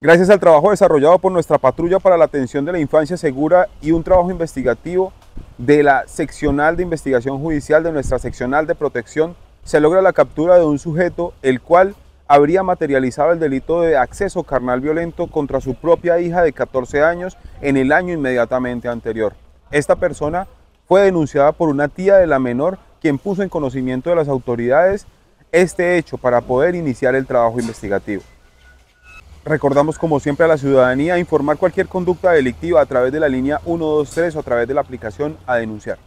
Gracias al trabajo desarrollado por nuestra patrulla para la atención de la infancia segura y un trabajo investigativo de la seccional de investigación judicial de nuestra seccional de protección, se logra la captura de un sujeto el cual habría materializado el delito de acceso carnal violento contra su propia hija de 14 años en el año inmediatamente anterior. Esta persona fue denunciada por una tía de la menor, quien puso en conocimiento de las autoridades este hecho para poder iniciar el trabajo investigativo. Recordamos como siempre a la ciudadanía informar cualquier conducta delictiva a través de la línea 123 o a través de la aplicación A Denunciar.